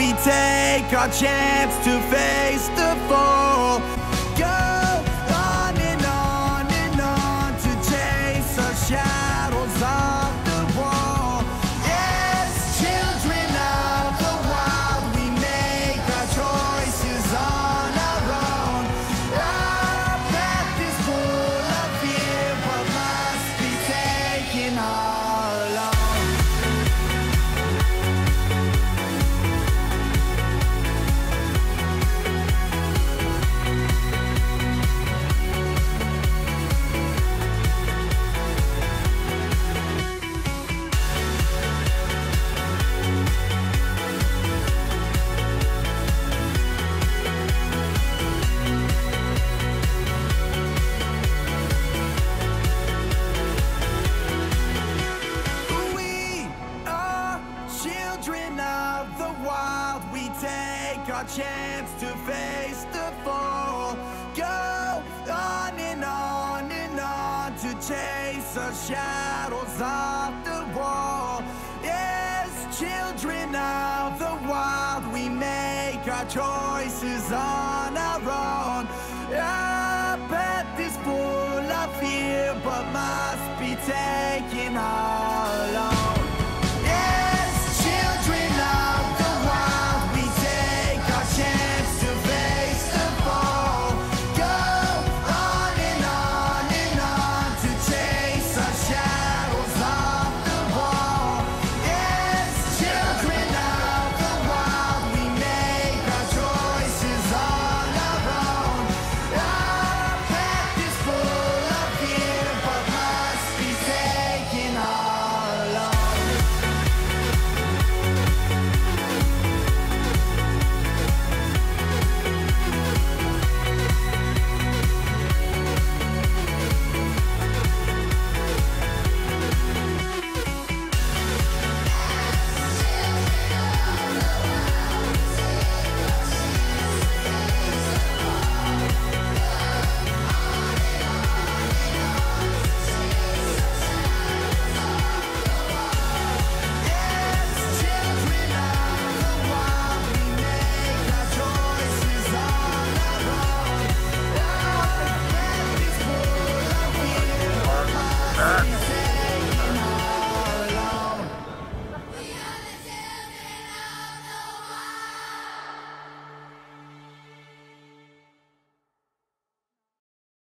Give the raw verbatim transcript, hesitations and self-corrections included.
we take our chance to face the fall. Go on and on and on to chase our shadows off the wall. As children of the wild, we make our choices on our own. Our path is full of fear, but must be taken all alone. Children of the wild, we take our chance to face the fall. Go on and on and on to chase our shadows off the wall. Yes, children of the wild, we make our choices on our own. Our path is full of fear, but must be taken all alone.